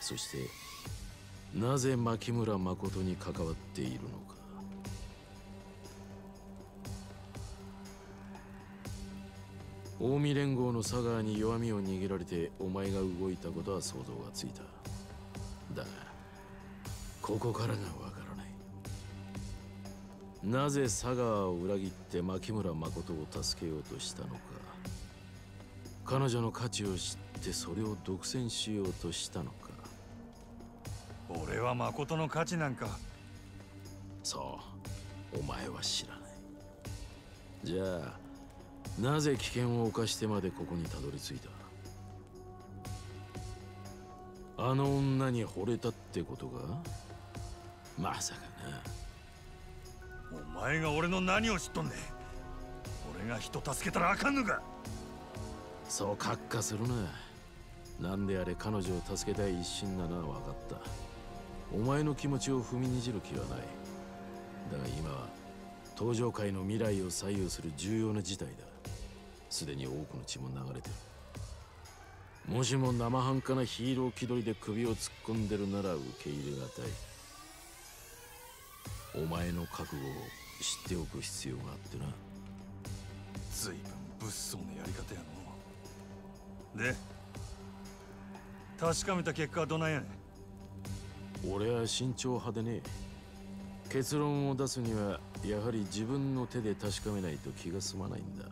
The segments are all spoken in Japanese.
そしてなぜ牧村誠に関わっているのか。近江連合の佐川に弱みを握られてお前が動いたことは想像がついた。だがここからがわからない。なぜ佐川を裏切って牧村誠を助けようとしたのか。彼女の価値を知ってそれを独占しようとしたのか。 俺は誠の価値なんか。 そう、お前は知らない。じゃあなぜ危険を冒してまでここにたどり着いた。あの女に惚れたってことか。まさかな。 お前が俺の何を知っとんねん。俺が人助けたらあかんのか。 そうカッカするな。なんであれ彼女を助けたい一心なのは分かった。お前の気持ちを踏みにじる気はない。だが今は登場界の未来を左右する重要な事態だ。すでに多くの血も流れてる。もしも生半可なヒーロー気取りで首を突っ込んでるなら受け入れがたい。お前の覚悟を知っておく必要があってな。 随分物騒なやり方やの。で確かめた結果はどないやねん。俺は慎重派でね。結論を出すにはやはり自分の手で確かめないと気が済まないんだ。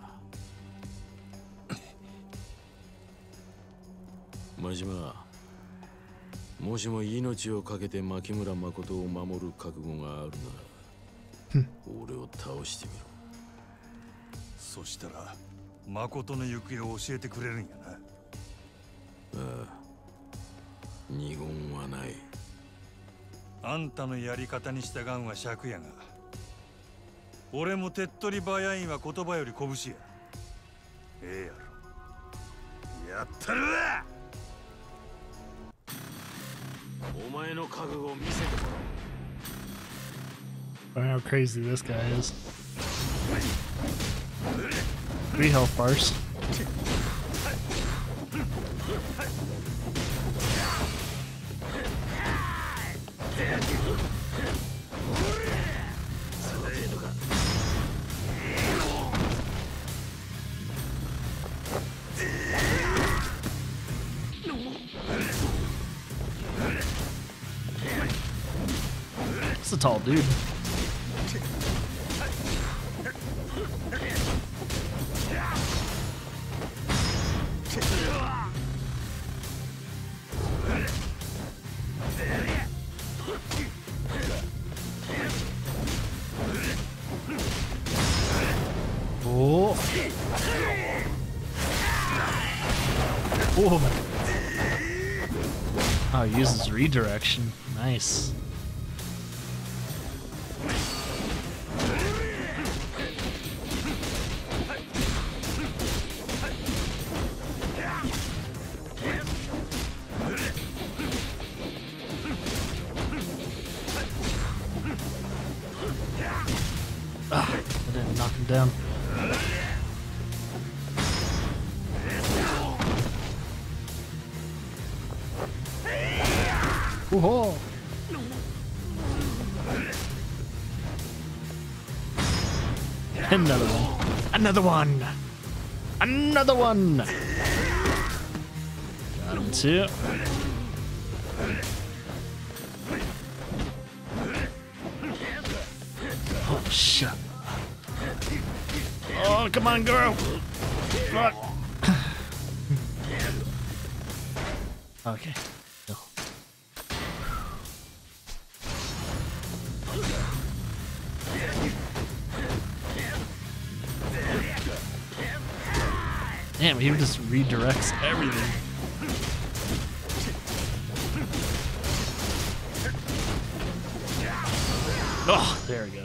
真島、もしも命を懸けて牧村誠を守る覚悟があるなら俺を倒してみろ。 そしたら誠の行方を教えてくれるんやな。 ああ、二言はない。 あんたのやり方に従うんは尺やが、俺も手っ取り早いんは言葉より拳や。ええやろ。やったるわ。 お前の覚悟を見せても I don't know how crazy this guy is. 3 health bars. It's a tall dude. Oh. Oh. Oh, he uses redirection. Nice. Ah, I didn't knock him down. Whoa! Another one. Another one. Another one. Got him too. Oh shit. Oh, come on, girl. Fuck. Okay. No. Damn, he just redirects everything. Oh, there we go.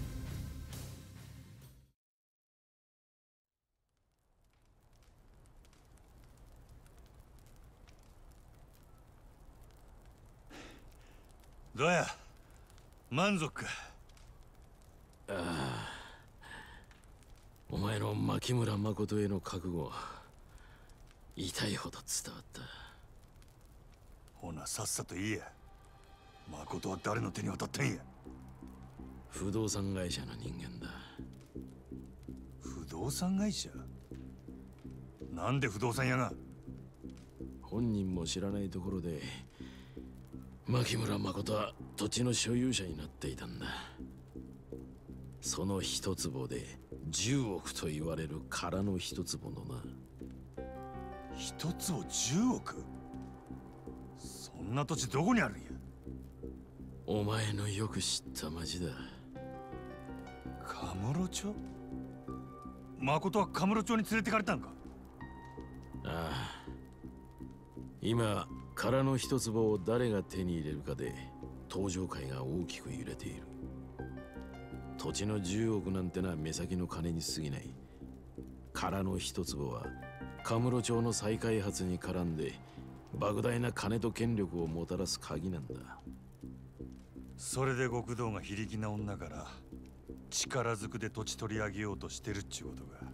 Do ya? 満足か。 ああ、お前の牧村誠への覚悟、痛いほど伝わった。 ほななさっさと言えや。誠は誰の手に渡ったんや。 不動産会社の人間だ。 不動産会社？なんで不動産屋が？ 本人も知らないところで牧村誠は土地の所有者になっていたんだ。その一坪で10億と言われる空の一坪のな。 一つを10億？そんな土地どこにあるんや？ お前のよく知った町だ。 カムロ町？誠はカムロ町に連れてかれたんか？ ああ。今空の一坪を誰が手に入れるかで登場界が大きく揺れている。土地の10億なんてのは目先の金に過ぎない。空の一坪はカムロ町の再開発に絡んで莫大な金と権力をもたらす鍵なんだ。 それで極道が非力な女から力ずくで土地取り上げようとしてるっちゅうことが。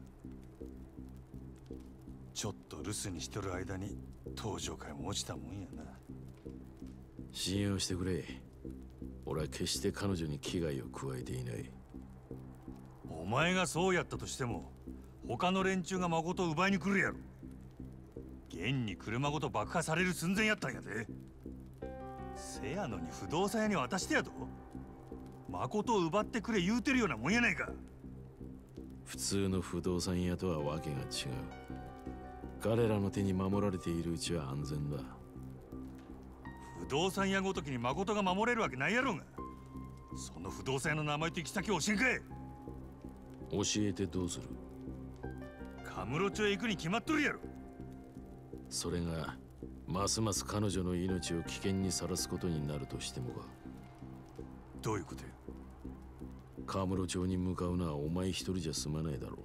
ちょっと留守にしとる間に登場界も落ちたもんやな。 信用してくれ。俺は決して彼女に危害を加えていない。 お前がそうやったとしても他の連中が誠を奪いに来るやろ。現に車ごと爆破される寸前やったんやで。せやのに不動産屋に渡してやと誠を奪ってくれ言うてるようなもんやないか。 普通の不動産屋とはわけが違う。彼らの手に守られているうちは安全だ。 不動産屋ごときに誠が守れるわけないやろうが。その不動産屋の名前と行き先を教えんかい。 教えてどうする？ カムロ町へ行くに決まっとるやろ。 それがますます彼女の命を危険にさらすことになるとしてもか？ どういうことや？ カムロ町に向かうのはお前一人じゃ済まないだろう。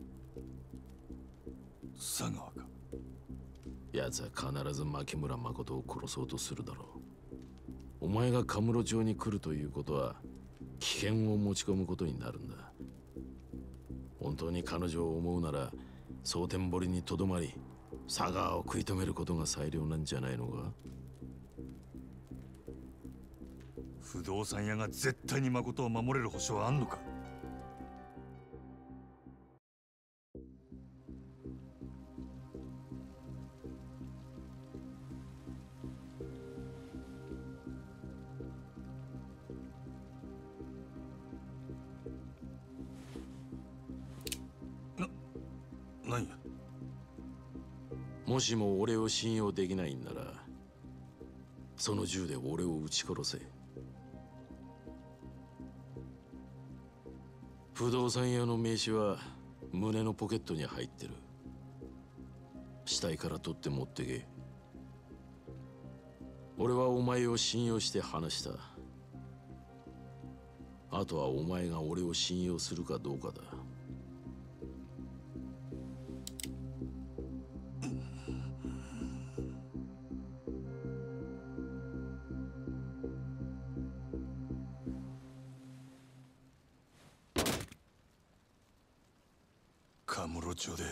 佐川か？ 奴は必ず牧村誠を殺そうとするだろう。お前がカムロ町に来るということは危険を持ち込むことになるんだ。本当に彼女を思うなら蒼天堀にとどまり佐川を食い止めることが最良なんじゃないのか？ 不動産屋が絶対に誠を守れる保証はあんのか？なんや？ もしも俺を信用できないんならその銃で俺を撃ち殺せ。不動産屋の名刺は胸のポケットに入ってる。死体から取って持ってけ。俺はお前を信用して話した。あとはお前が俺を信用するかどうかだ。 カムロ町で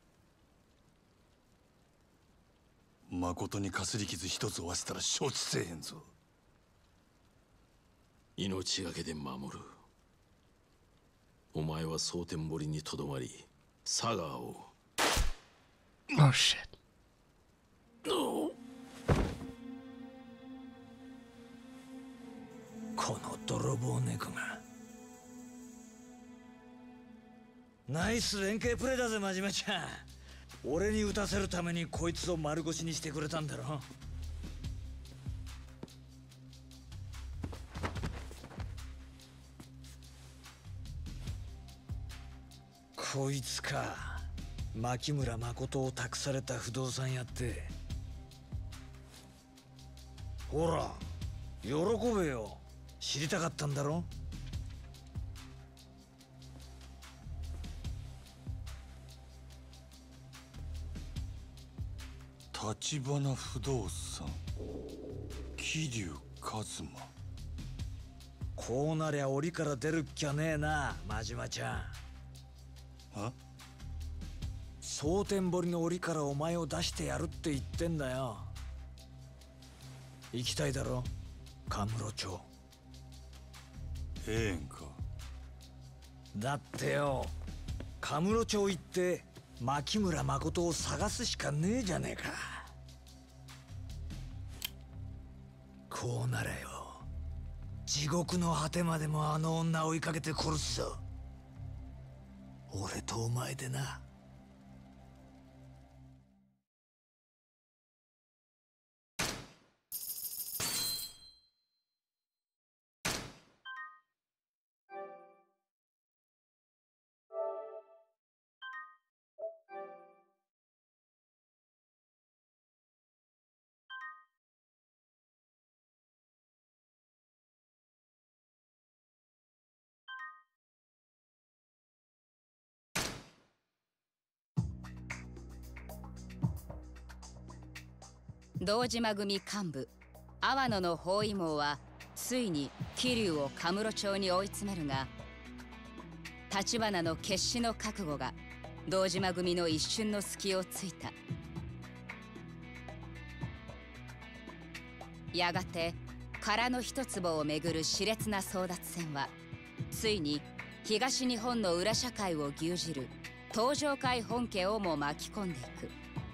誠にかすり傷一つ負わせたら承知せえへんぞ。 命がけで守る。お前は蒼天堀にとどまり佐川を。 Oh shit. この泥棒猫が。ナイス連携プレーだぜ真島ちゃん。俺に撃たせるためにこいつを丸腰にしてくれたんだろ。こいつか。牧村誠を託された不動産屋って。ほら喜べよ。知りたかったんだろ。 立花不動産桐生一馬。 こうなりゃ檻から出るっきゃねえな真島ちゃん。 あ？ 蒼天堀の檻からお前を出してやるって言ってんだよ。 行きたいだろ、カムロ町。 ええんか。 だってよ、カムロ町行って牧村誠を探すしかねえじゃねえか。こうならよ、地獄の果てまでもあの女追いかけて殺すぞ。俺とお前でな。 堂島組幹部阿野の包囲網はついに桐生をカムロ町に追い詰めるが、橘の決死の覚悟が堂島組の一瞬の隙をついた。やがて殻の一坪をめぐる熾烈な争奪戦はついに東日本の裏社会を牛耳る東上会本家をも巻き込んでいく。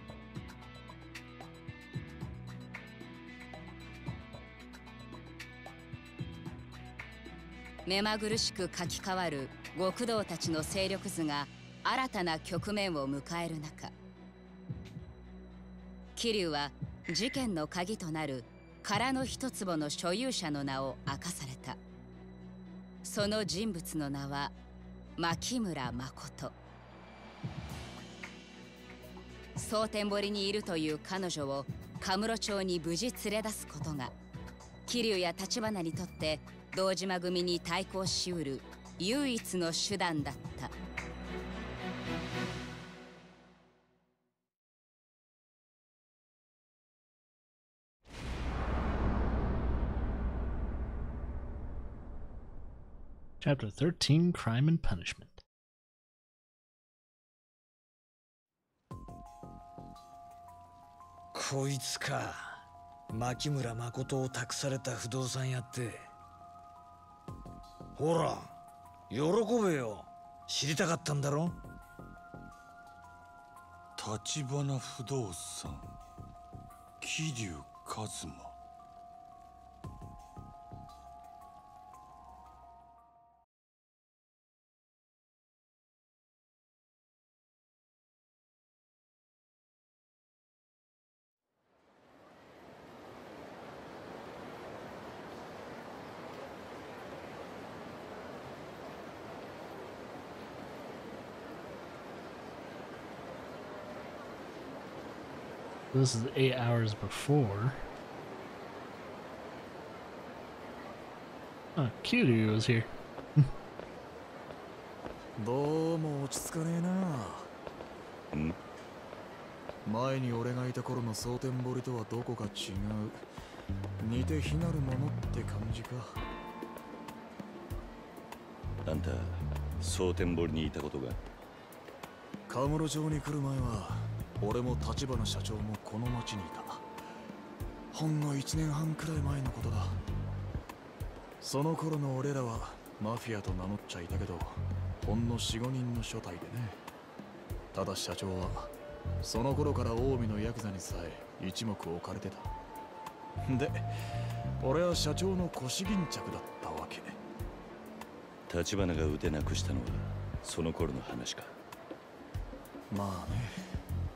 目まぐるしく書き換わる極道たちの勢力図が新たな局面を迎える中、桐生は事件の鍵となる殻の一坪の所有者の名を明かされた。その人物の名は牧村誠。蒼天堀にいるという彼女をカムロ町に無事連れ出すことが桐生や橘にとって堂島組に対抗しうる唯一の手段だった。 Chapter 13, Crime and Punishment. こいつか、牧村誠を託された不動産屋って。ほら、喜べよ。知りたかったんだろ。 橘不動産、桐生一馬。 This is 8 hours before. Oh, Kiryu was here. どうも落ち着かねえな。前に俺がいた頃の蒼天堀とはどこか違う。似て非なるものって感じか。 あんた、蒼天堀にいたことが？ カムロ町に来る前は俺も橘社長もこの町にいた。ほんの1年半くらい前のことだ。その頃の俺らはマフィアと名乗っちゃいたけど、ほんの 4,5 人の所帯でね。ただ社長はその頃から近江のヤクザにさえ一目置かれてた。で、俺は社長の腰巾着だったわけ。 橘が腕なくしたのはその頃の話か。 まあね。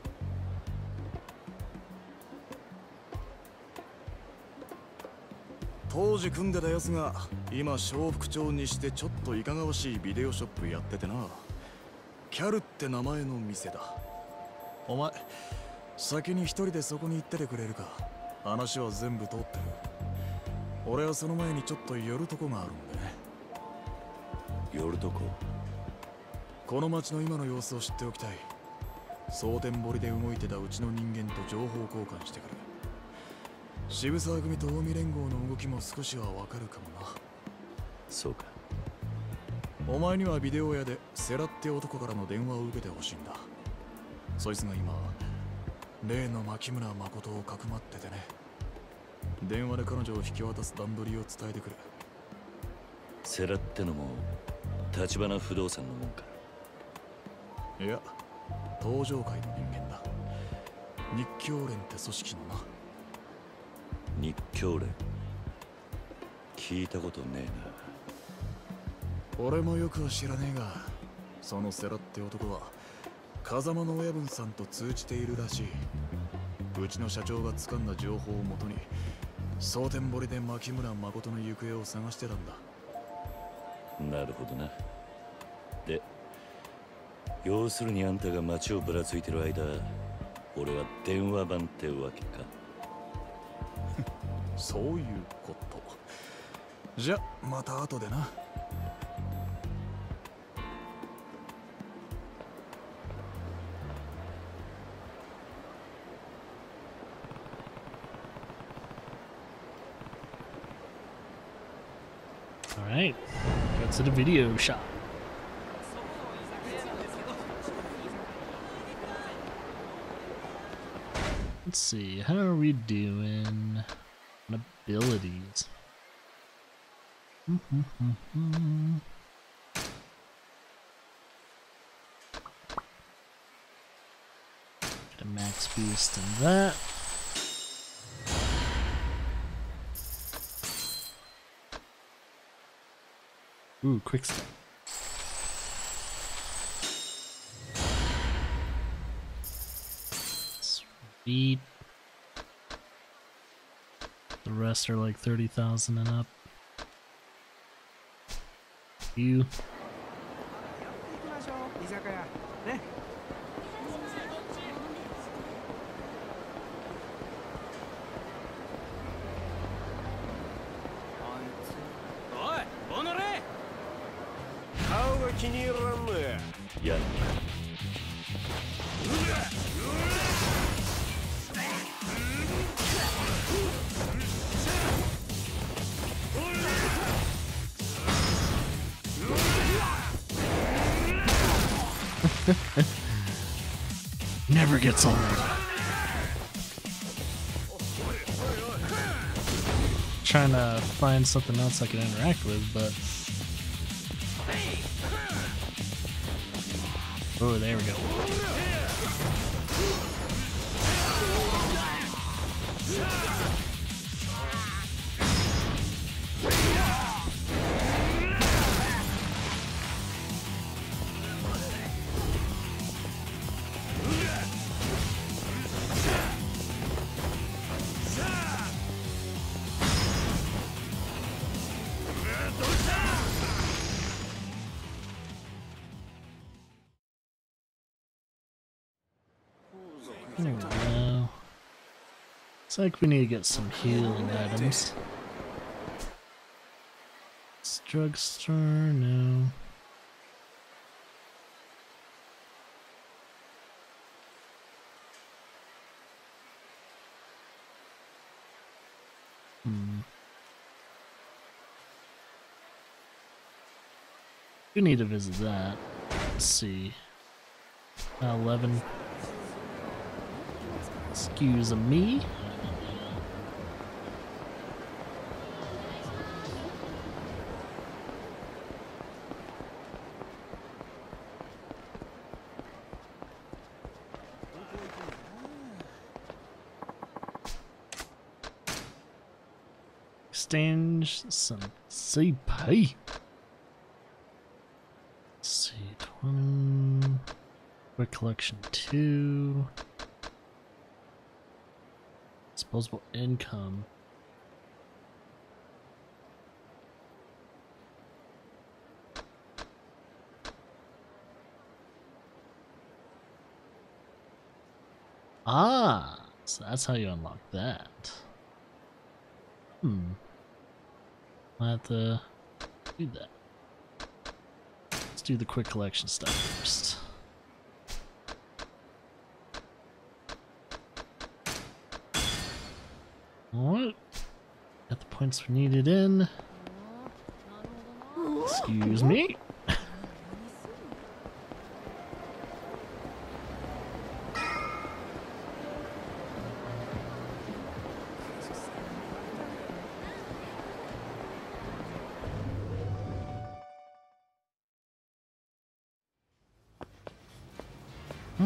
当時組んでたやつが今小副長にしてちょっといかがわしいビデオショップやっててな。キャルって名前の店だ。お前先に一人でそこに行っててくれるか。話は全部通ってる。俺はその前にちょっと寄るとこがあるんでね。 寄るとこ？ この町の今の様子を知っておきたい。蒼天堀で動いてたうちの人間と情報交換してくる。渋沢組と近江連合の動きも少しはわかるかもな。 そうか。 お前にはビデオ屋でセラって男からの電話を受けてほしいんだ。そいつが今例の牧村誠をかくまっててね。 電話で彼女を引き渡す段取りを伝えてくる。 セラってのも立花不動産のもんか。 いや、東上界の人間だ。日教連って組織のな。 日教連、聞いたことねえ俺もよくは知らねえが、そのセラって男は風間の親分さんと通じているらしい。うちの社長が掴んだ情報をもとに蒼天堀で牧村誠の行方を探してたんだ。 な。なるほどな。で、要するにあんたが街をぶらついてる間、俺は電話番ってわけか。 そういうこと。じゃ、また後でな。 Alright, go to the video shop. Let's see, how are we doing on abilities? Get a max boost in that. Ooh, quick step. Sweet. The rest are like 30,000 and up. You. Yeah. Never gets old. Trying to find something else I can interact with, but oh, there we go. There we go. Looks like we need to get some healing items. Drugstore, no. We need to visit that. Let's see. 11. Excuse me. Exchange some CP. Let's see, 20. Quick collection 2. Disposable income. Ah, so that's how you unlock that. I have to do that. Let's do the quick collection stuff first. Alright. Got the points we needed in. Excuse me.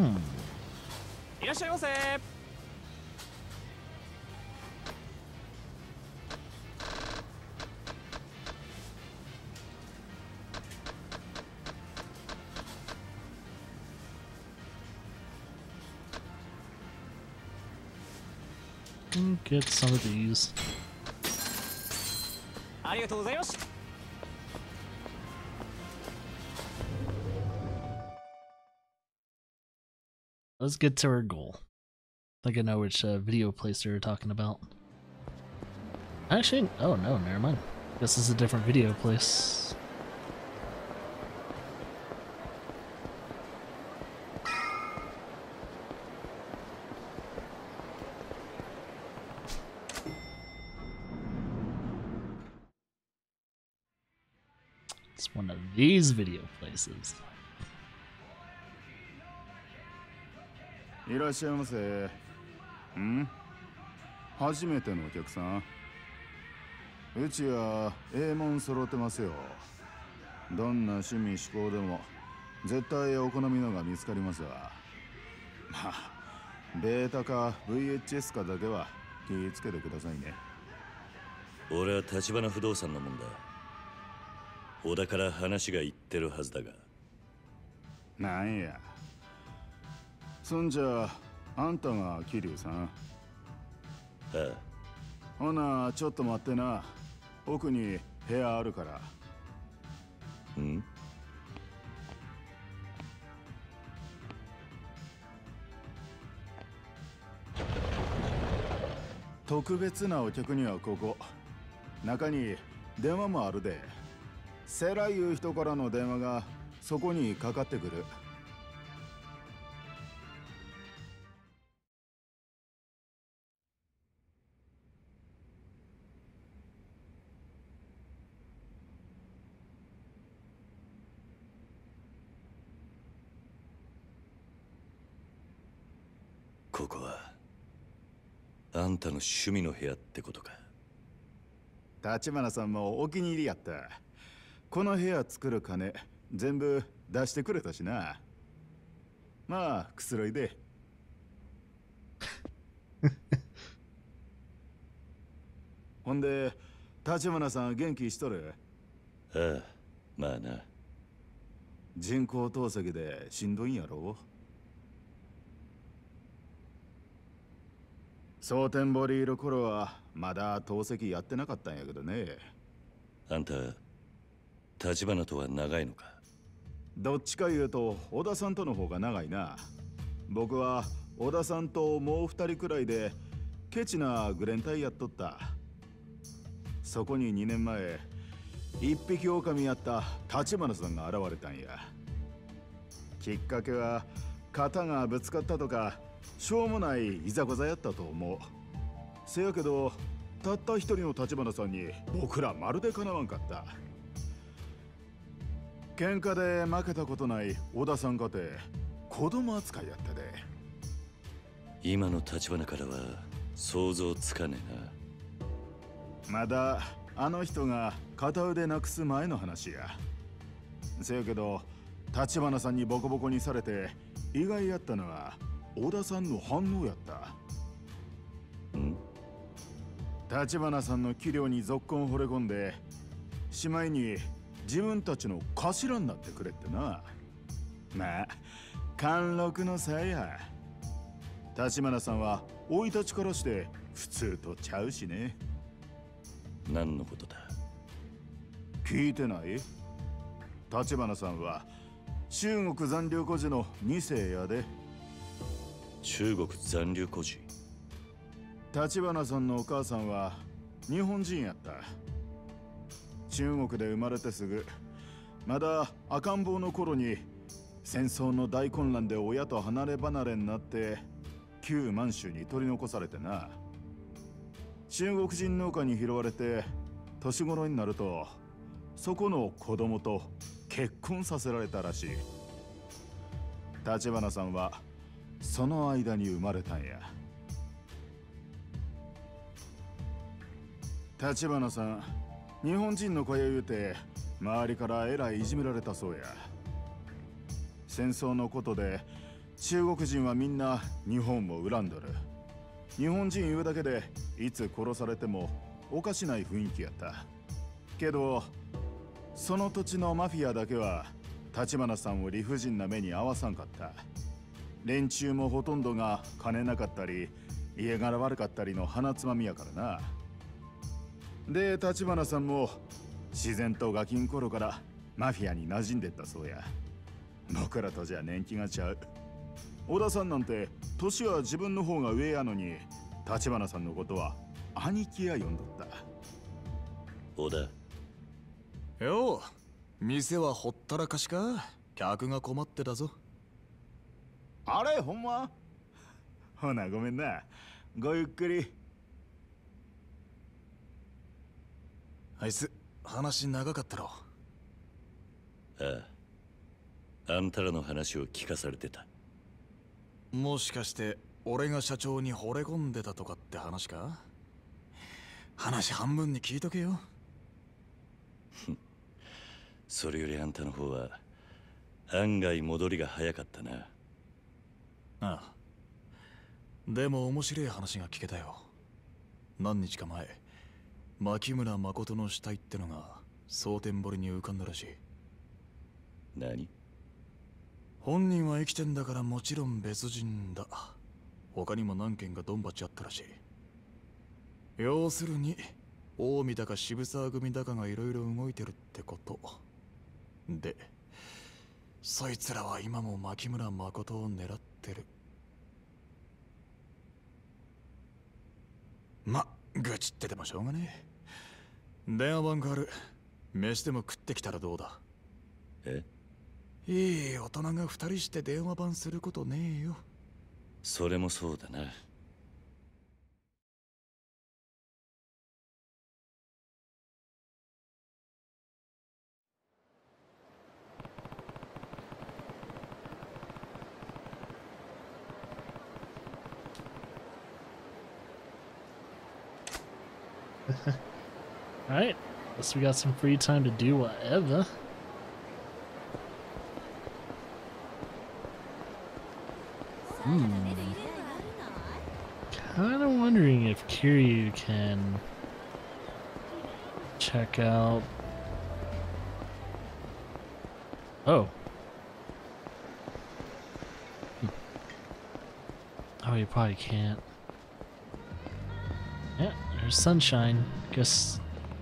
いらっしゃいませ。 Get some of these. ありがとうございます。 Let's get to our goal. I think I know which video place they're talking about. Actually, oh no, never mind. Guess this is a different video place. It's one of these video places. いらっしゃいませ。初めてのお客さん。うちはもん揃ってますよ。どんな趣味嗜好でも絶対お好みのが見つかりますわ。まあ、ベータか VHS かだけは気をつけてくださいね。 俺は橘不動産のもんだ。小田から話が言ってるはずだが。 なんや。そんじゃあんたが桐生さん。 ああ。 ほなちょっと待ってな。奥に部屋あるから。 ん？ 特別なお客にはここ。中に電話もあるで。セラいう人からの電話がそこにかかってくる。 ここはあんたの趣味の部屋ってことか。 橘さんもお気に入りやった。この部屋作る金全部出してくれたしな。まあくつろいで。ほんで橘さん元気しとる？ ああ、まあな。 人工透析でしんどいんやろ？蒼天堀いる頃はまだ透析やってなかったんやけどね。 あんた橘とは長いのか？ どっちか言うと小田さんとの方が長いな。僕は小田さんともう2人くらいでケチなグレン隊やっとった。そこに2年前一匹狼やった橘さんが現れたんや。きっかけは肩がぶつかったとかしょうもないいざこざやったと思う。せやけどたった一人の橘さんに僕らまるでかなわんかった。喧嘩で負けたことない小田さんかて子供扱いやったで。 今の橘からは想像つかねえな。まだあの人が片腕なくす前の話や。せやけど橘さんにボコボコにされて意外やったのは小田さんの反応やった。橘さんの器量にぞっこん惚れ込んでしまいに自分たちの頭になってくれってな。まあ貫禄の差や。橘さんは生い立ちからして普通とちゃうしね。 何のことだ？ 聞いてない？橘さんは中国残留孤児の2世やで。 中国残留孤児？ 橘さんのお母さんは日本人やった。中国で生まれてすぐまだ赤ん坊の頃に戦争の大混乱で親と離れ離れになって旧満州に取り残されてな。中国人農家に拾われて年頃になるとそこの子供と結婚させられたらしい。橘さんはその間に生まれたんや。橘さん日本人の子や言うて周りからえらいいじめられたそうや。戦争のことで中国人はみんな日本を恨んどる。日本人言うだけでいつ殺されてもおかしない雰囲気やった。けどその土地のマフィアだけは橘さんを理不尽な目に遭わさんかった。連中もほとんどが金なかったり家柄悪かったりの鼻つまみやからな。で橘さんも自然とガキン頃からマフィアに馴染んでったそうや。僕らとじゃ年季がちゃう。小田さんなんて年は自分の方が上やのに橘さんのことは兄貴や呼んどった。 小田よう、店はほったらかしか。客が困ってたぞ。 あれほんま？ほなごめんな。ごゆっくり。 あいつ話長かったろ。 ああ、あんたらの話を聞かされてた。 もしかして俺が社長に惚れ込んでたとかって話か？話半分に聞いとけよ。 それよりあんたの方は案外戻りが早かったな。 ああ、でも面白い話が聞けたよ。何日か前、牧村誠の死体ってのが蒼天堀に浮かんだらしい。 何？ 本人は生きてんだからもちろん別人だ。他にも何件かドンバチあったらしい。要するに近江だか渋沢組だかがいろいろ動いてるってことで、そいつらは今も牧村誠を狙ってる。ま、愚痴っててもしょうがねえ。電話番号ある。飯でも食ってきたらどうだ？ え？ いい大人が2人して電話番することねえよ。 それもそうだな。 Alright, guess we got some free time to do whatever. Kinda wondering if Kiryu can check out. Oh. Oh, you probably can't. Yeah, there's sunshine. Guess.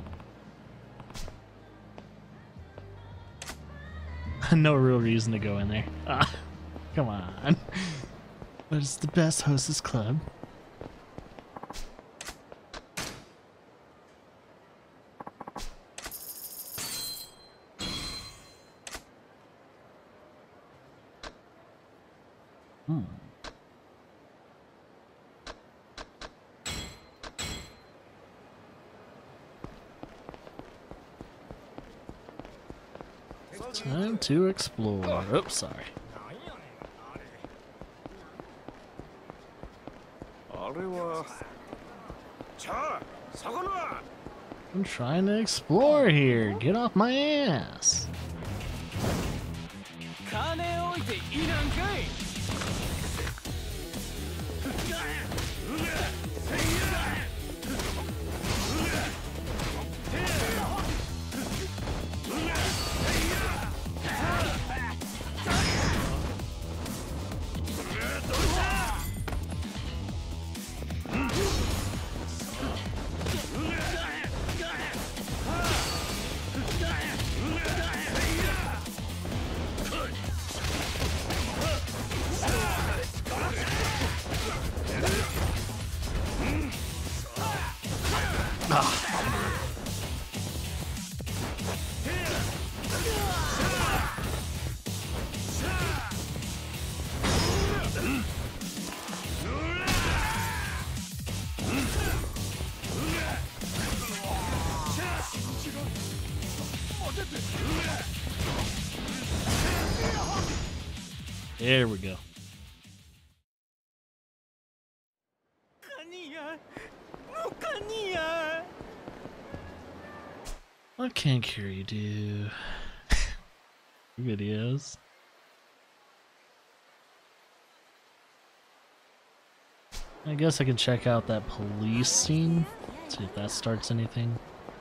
No real reason to go in there. Ah, come on. But it's the best hostess club. Time to explore. Oops, sorry. I'm trying to explore here. Get off my ass. There we go. What can Kiryu do? Videos. I guess I can check out that police scene. See if that starts anything.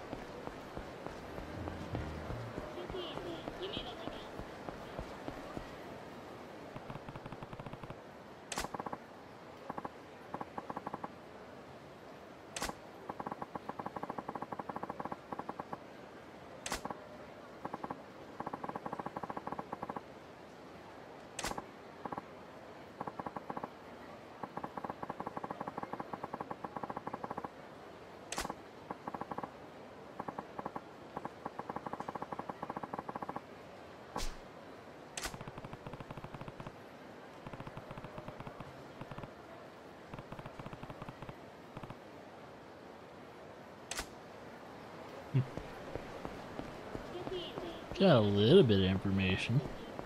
Got a little bit of information.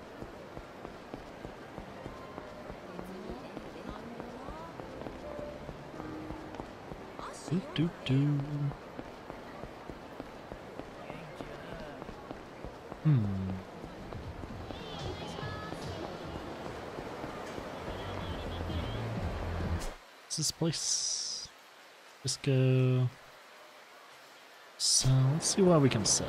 Do. What's this place? Just go. So let's see what we can sell.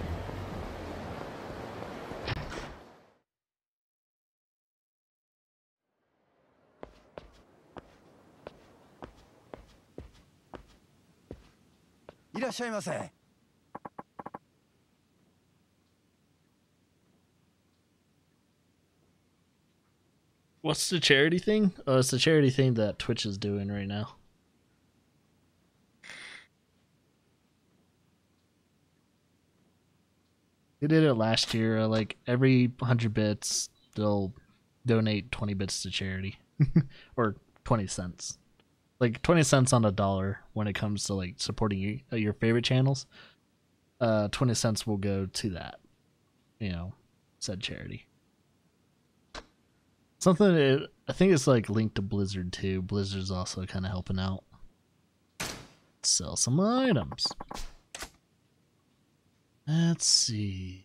What's the charity thing? Oh, it's the charity thing that Twitch is doing right now. They did it last year. Like every 100 bits, they'll donate 20 bits to charity, or 20 cents. Like 20 cents on a dollar when it comes to like supporting your favorite channels. 20 cents will go to that, said charity. Something that I think it's like linked to Blizzard too. Blizzard's also kind of helping out. Sell some items. Let's see.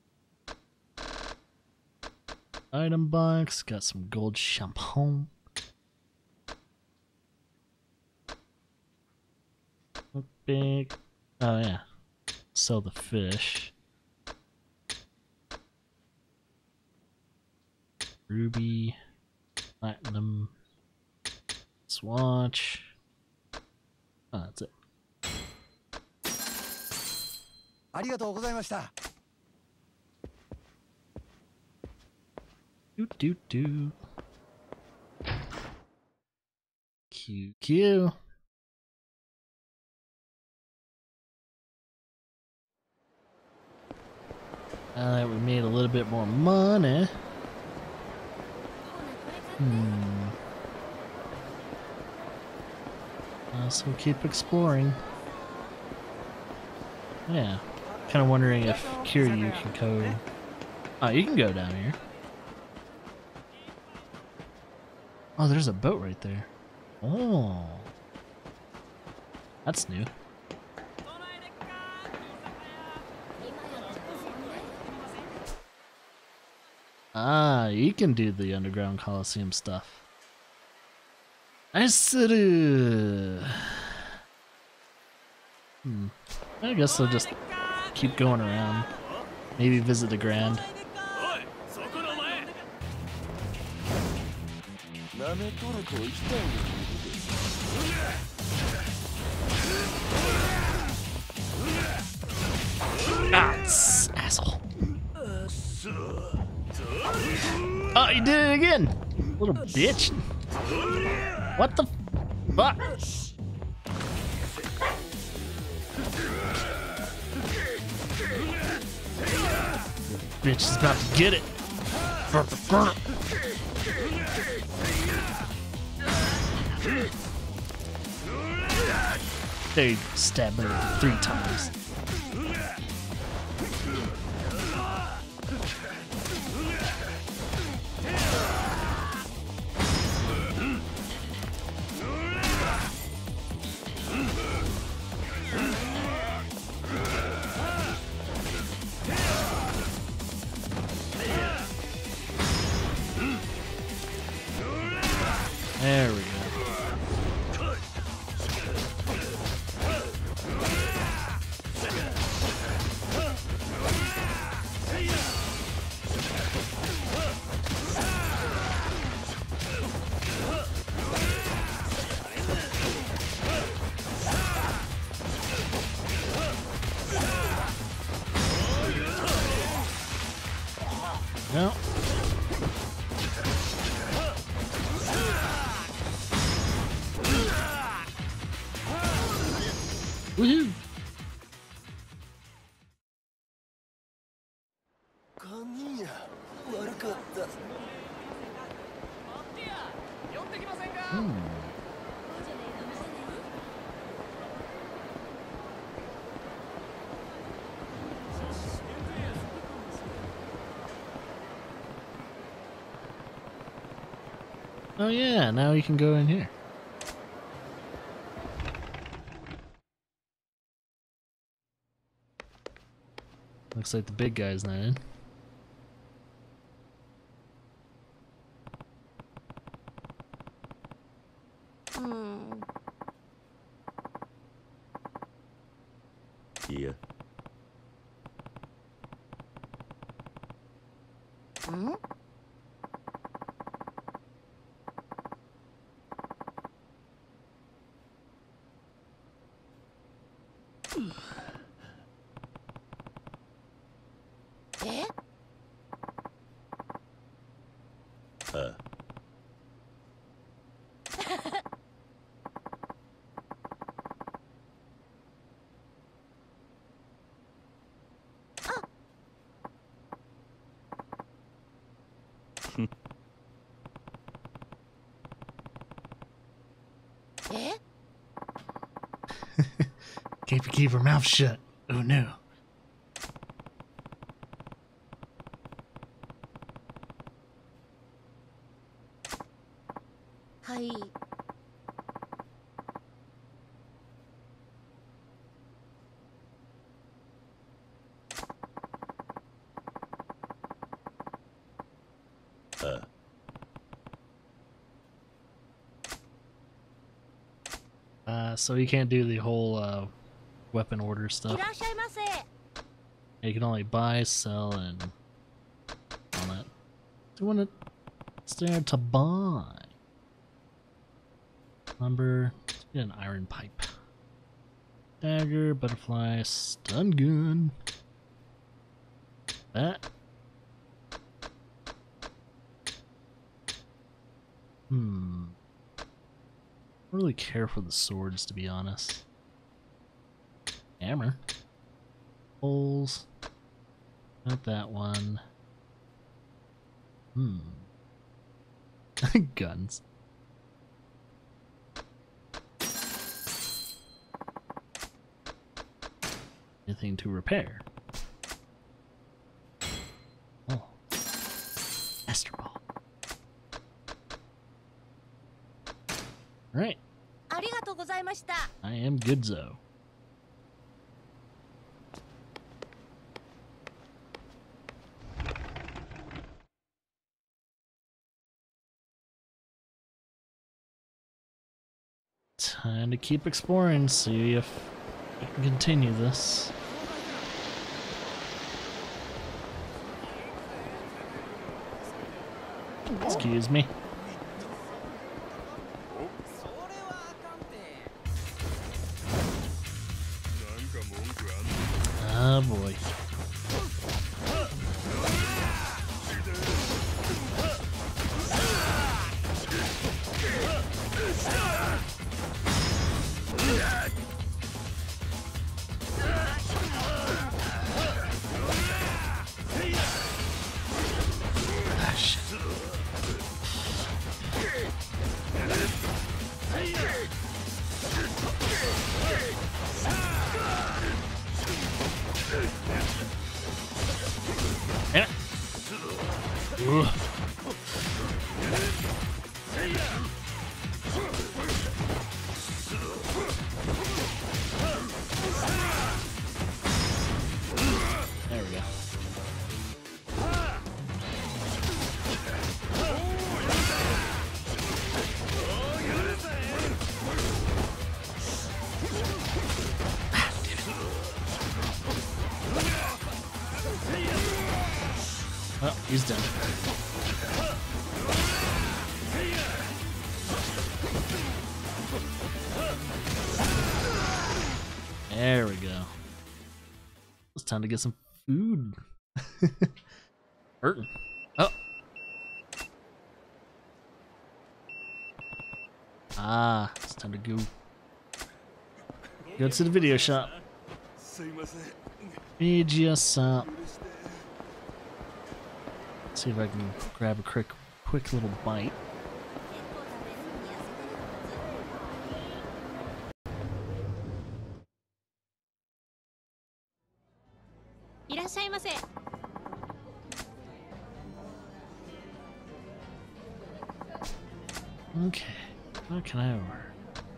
Item box, got some gold champagne. Big. Oh yeah. Sell the fish. Ruby. Platinum. Swatch. Oh, that's it. Do. QQ. We made a little bit more money. So we'll keep exploring. Yeah. Kind of wondering if Kiryu can go. Oh, you can go down here. Oh, there's a boat right there. Oh. That's new. Ah, you can do the Underground Coliseum stuff. I guess I'll just keep going around. Maybe visit the Grand. Ah, asshole. Oh, you did it again! Little bitch. What the fuck? Bitch is about to get it. They stabbed me 3 times. There we go. No. Woohoo! Oh yeah, now you can go in here. Looks like the big guy's not in. Yeah. Keep her mouth shut. Oh no. Hi. So you can't do the whole weapon order stuff. You can only buy, sell, and all that. Do you want to stare to buy? Lumber, let's get an iron pipe. Dagger, butterfly, stun gun. That. I don't really care for the swords, to be honest. Hammer. Holes. Not that one. Guns. Anything to repair? Oh. Master Ball. Alright. I am Goodzo. Time to keep exploring, see if we can continue this. Excuse me. Oh boy. There we go. Well, he's done. There we go. It's time to get some food. Hurting. Ah, it's time to go. Go to the video shop. Media shop. See if I can grab a quick little bite. Okay, what can I order?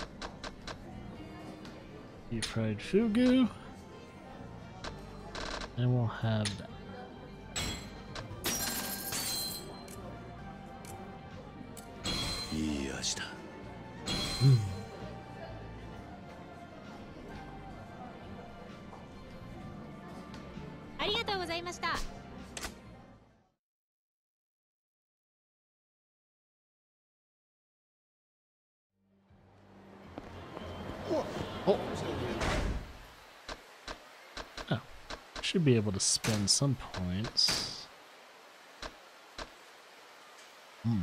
Deep fried fugu. And we'll have that. Mm. Oh. Oh, should be able to spend some points. Hmm.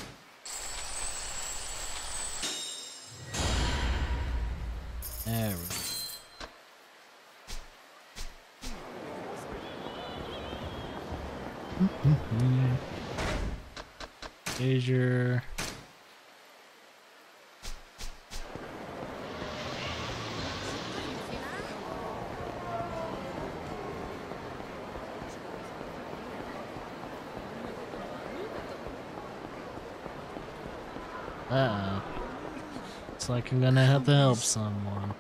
There we go. Here's your uh-oh. Looks like I'm gonna have to help someone.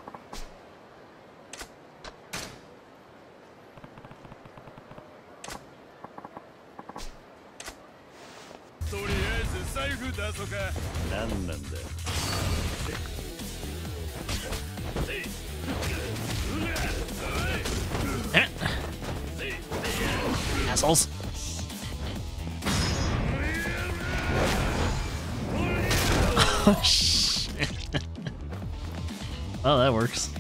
Assholes. Oh shit. Oh, that works.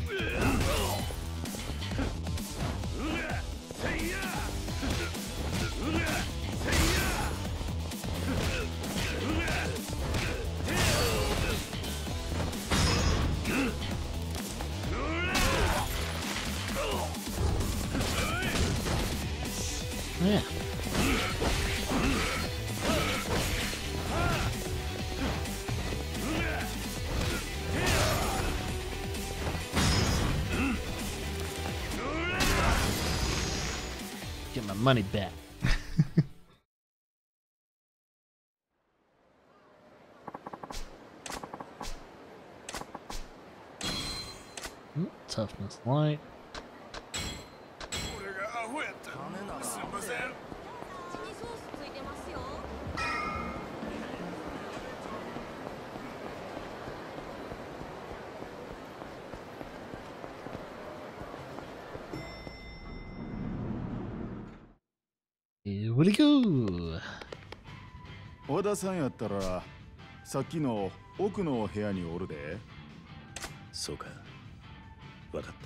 Yeah. Get my money back. Toughness light. Here we go. 小田さんやったらさっきの奥の部屋におるで。 そうか。わかった。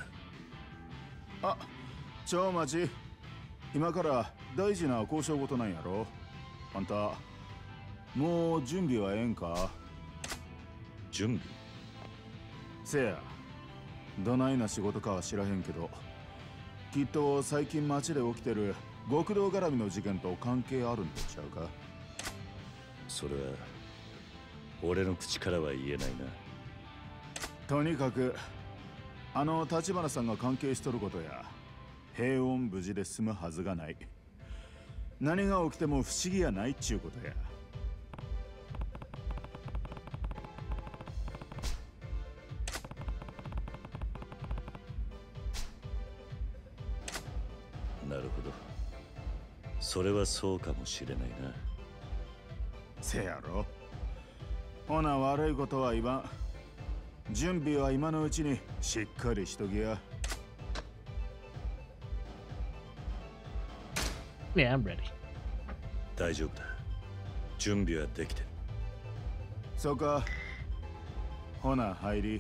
あ、ちょ待ち。今から大事な交渉事なんやろ。あんたもう準備はええんか。 準備？ せや、どないな仕事かは知らへんけど、きっと最近街で起きてる極道絡みの事件と関係あるんとちゃうか。 それは俺の口からは言えないな。 とにかくあの立花さんが関係しとることや、平穏無事で済むはずがない。何が起きても不思議やないっちゅうことや。 なるほど。それはそうかもしれないな。 せやろ。ほな悪いことは言わん。準備は今のうちにしっかりしときや。 Yeah, I'm ready. 大丈夫だ。準備はできてる。 そうか。ほな入り。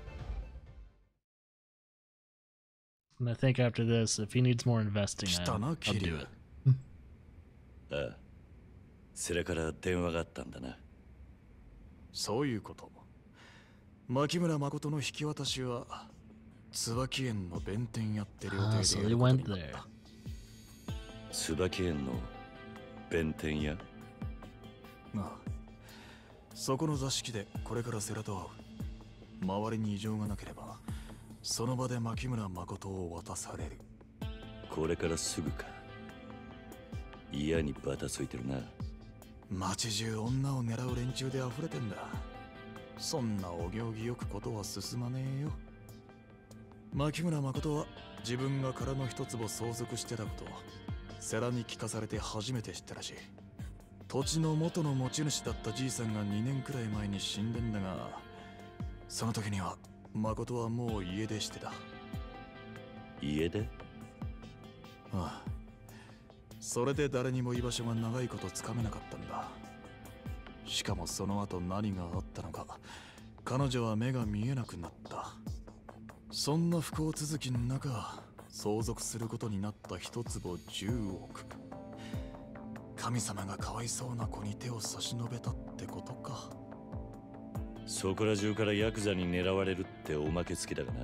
And I think after this, if he needs more investing, I'll do it. ああ。それから電話があったんだな。 そういうこと。牧村誠の引き渡しは椿園の弁天屋って料亭でやることになった。 椿園の弁天屋？ ああ、そこの座敷でこれから世良と会う。周りに異常がなければその場で牧村誠を渡される。 これからすぐか。嫌にバタついてるな。 街中女を狙う連中で溢れてんだ。そんなお行儀よくことは進まねえよ。牧村誠は自分が殻の一坪相続してたことを世良に聞かされて初めて知ったらしい。土地の元の持ち主だったじいさんが2年くらい前に死んでんだが、その時には誠はもう家出してた。 家出？ ああ、それで誰にも居場所が長いことつかめなかったんだ。しかもその後何があったのか、彼女は目が見えなくなった。そんな不幸続きの中、相続することになった一坪10億。神様がかわいそうな子に手を差し伸べたってことか。 そこら中からヤクザに狙われるっておまけつきだがな。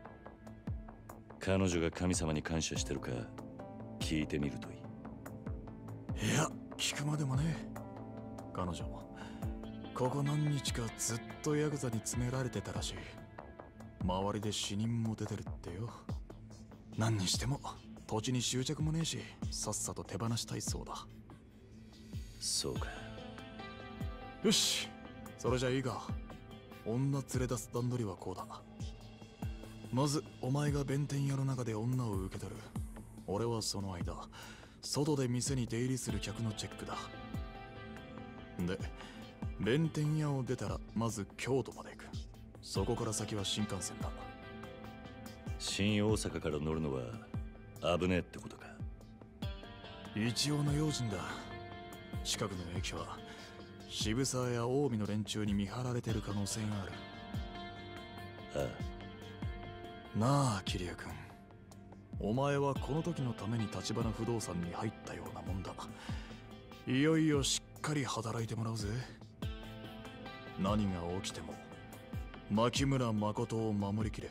彼女が神様に感謝してるか聞いてみるといい。 いや、聞くまでもね。彼女ここ何日かずっとヤクザに詰められてたらしい。周りで死人も出てるってよ。何にしても土地に執着もねえし、さっさと手放したいそうだ。 そうか。 よし、それじゃいいか。女連れ出す段取りはこうだ。まずお前が弁天屋の中で女を受け取る。俺はその間外で店に出入りする客のチェックだ。で、弁天屋を出たらまず京都まで行く。そこから先は新幹線だ。 新大阪から乗るのは危ねえってことか。 一応の用心だ。近くの駅は渋沢や近江の連中に見張られてる可能性がある。 ああ。なあ、桐生君。お前はこの時のために橘不動産に入ったようなもんだ。いよいよしっかり働いてもらうぜ。何が起きても牧村誠を守りきれ。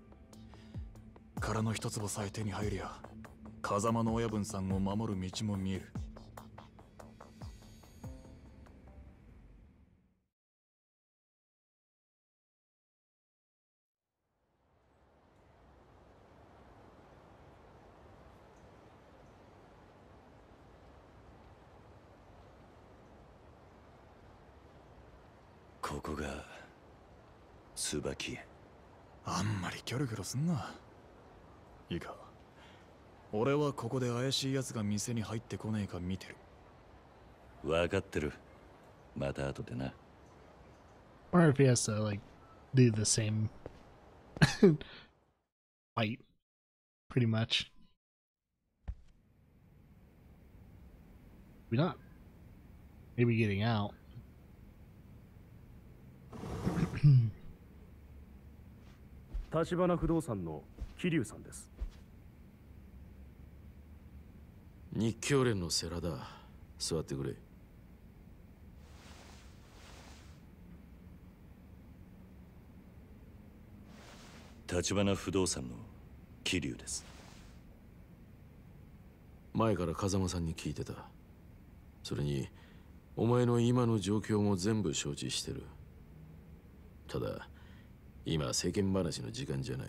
殻の一坪さえ手に入りゃ風間の親分さんを守る道も見える。 ここが椿園。 あんまりキョロキョロすんな。いいか、俺はここで怪しい奴が店に入ってこねえか見てる。 分かってる。また後でな。 Or if he has to like do the same fight pretty much. Maybe not. Maybe getting out. 橘不動産の桐生さんです。 日教連の世良だ。座ってくれ。 橘不動産の桐生です。 前から風間さんに聞いてた。それにお前の今の状況も全部承知してる。ただ今世間話の時間じゃない。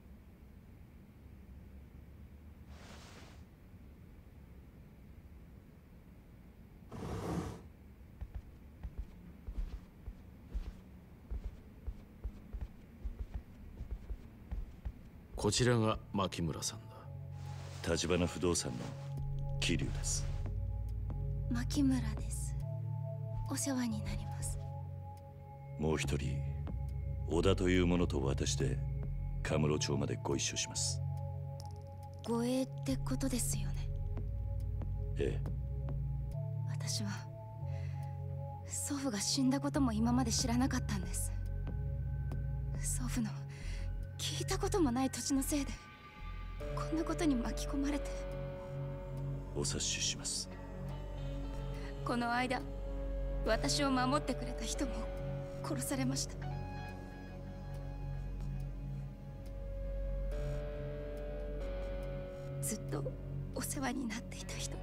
こちらが牧村さんだ。 橘不動産の桐生です。 牧村です。お世話になります。 もう一人織田という者と私でカムロ町までご一緒します。 護衛ってことですよね。 ええ。 私は祖父が死んだことも今まで知らなかったんです。祖父の聞いたこともない土地のせいでこんなことに巻き込まれて。 お察しします。 この間私を守ってくれた人も殺されました。ずっとお世話になっていた人が。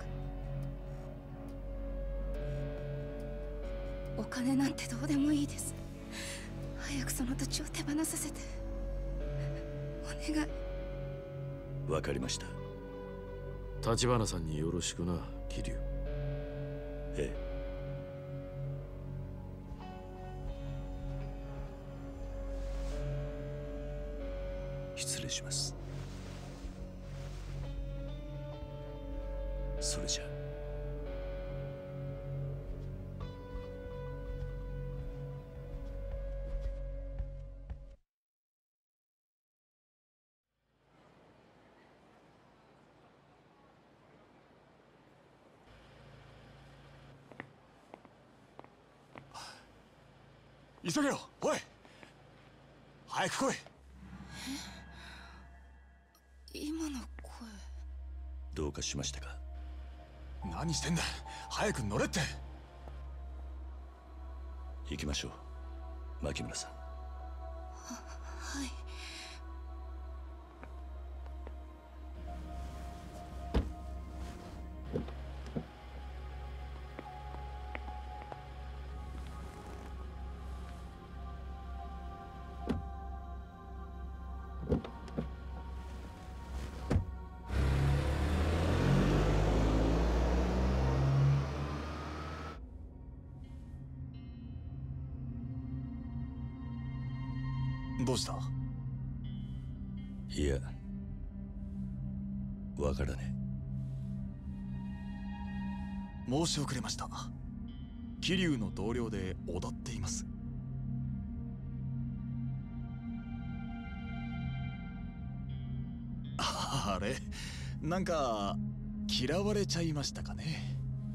お金なんてどうでもいいです。早くその土地を手放させてお願い。 わかりました。 立花さんによろしくな、桐生。 ええ。失礼します。それじゃ。 急げよ、おい、早く来い。 今の声。 どうかしましたか？ 何してんだ、早く乗れって。 行きましょう、牧村さん。 はい。 どうした？ いや、わからねえ。申し遅れました。桐生の同僚で小田っています。あれ、なんか嫌われちゃいましたかね。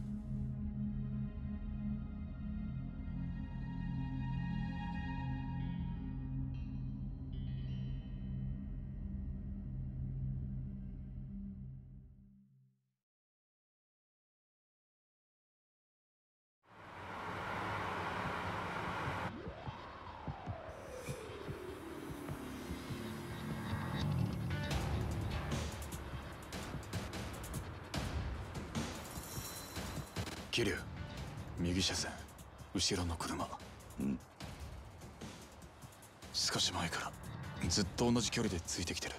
桐生、右車線、後ろの車。少し前からずっと同じ距離でついてきてる。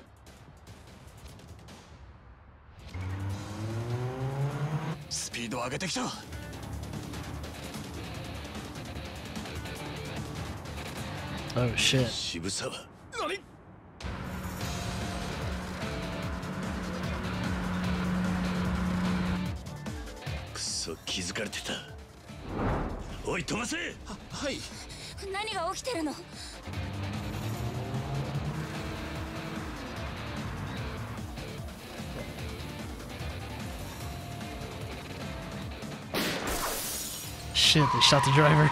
スピード上げてきた。 Oh shit. 渋沢。 何？ くそ、気づかれてた。おい、飛ばせ。 はい。 何が起きてるの ？Shit, they shot the driver.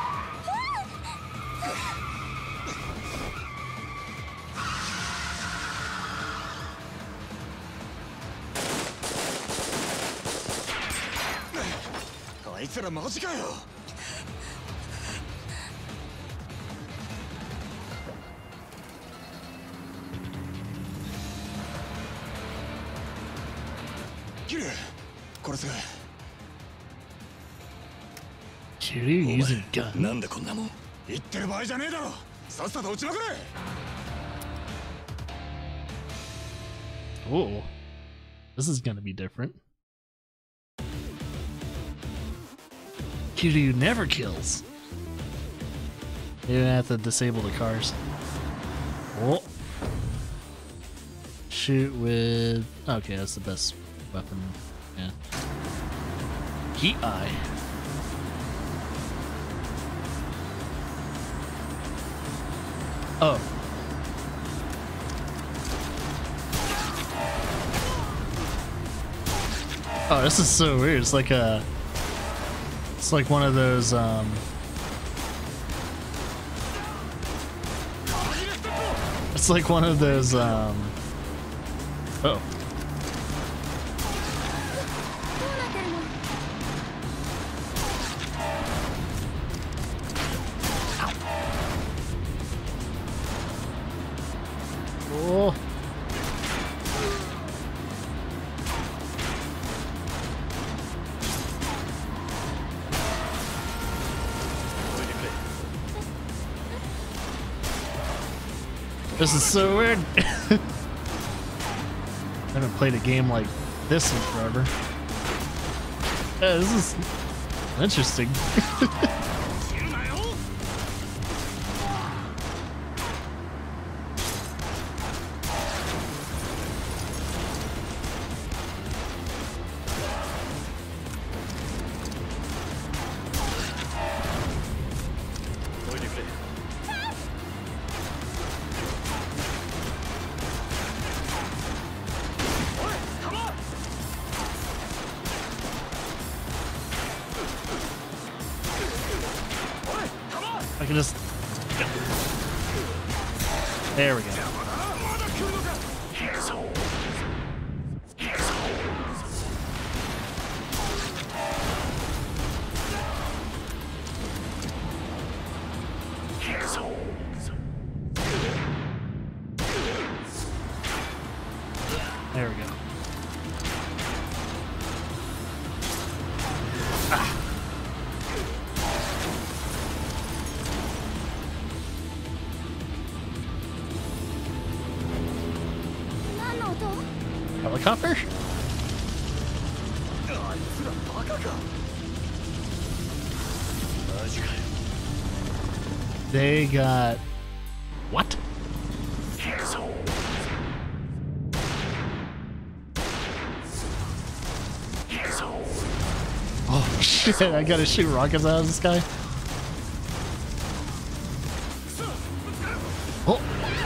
あいつらマジかよ。キル、これすぐ。 Kiryu using gun. なんでこんなもん。 言ってる場合じゃねえだろ。さっさと撃ちまくれ。 Oh, this is gonna be different. Kiryu never kills. You're gonna have to disable the cars. Oh. Shoot with... Okay, that's the best weapon. Yeah. Heat Eye. Oh. Oh, this is so weird. It's like a... It's like one of those, It's like one of those, Oh. Oh. This is so weird. I haven't played a game like this in forever. Yeah, this is interesting. I can just... There we go. There we go. Helicopter? They got... What? Oh shit, I gotta shoot rockets out of the sky. Oh!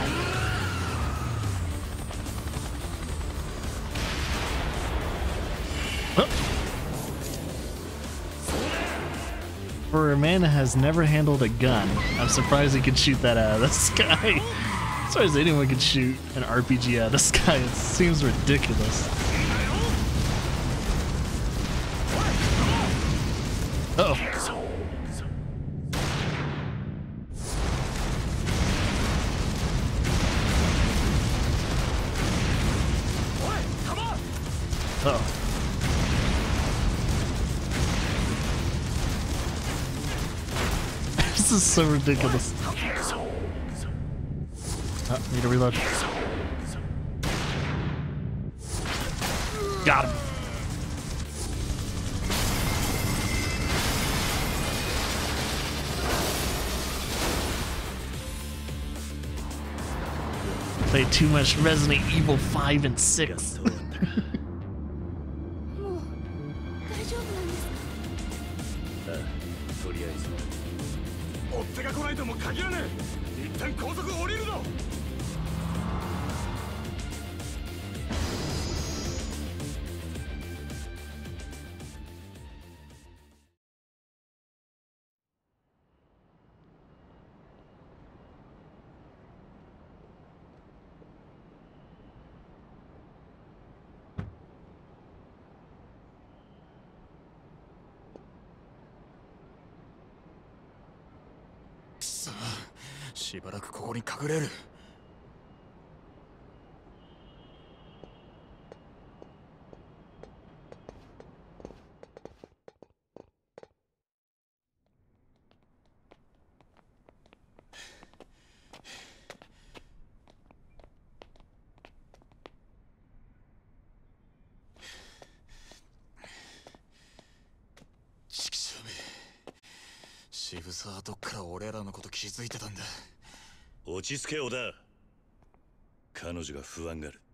For a man that has never handled a gun, I'm surprised he could shoot that out of the sky. As far as anyone could shoot an RPG out of the sky, it seems ridiculous. Uh-oh. Uh-oh. This is so ridiculous. Oh, need to reload. Got him. Played too much Resident Evil 5 and 6. 追っ手が来ないとも限らねえ。一旦高速降りるぞ。 しばらくここに隠れる。チキショーめ、渋沢はどっから俺らのこと気づいてたんだ。 落ち着け、小田。彼女が不安がる。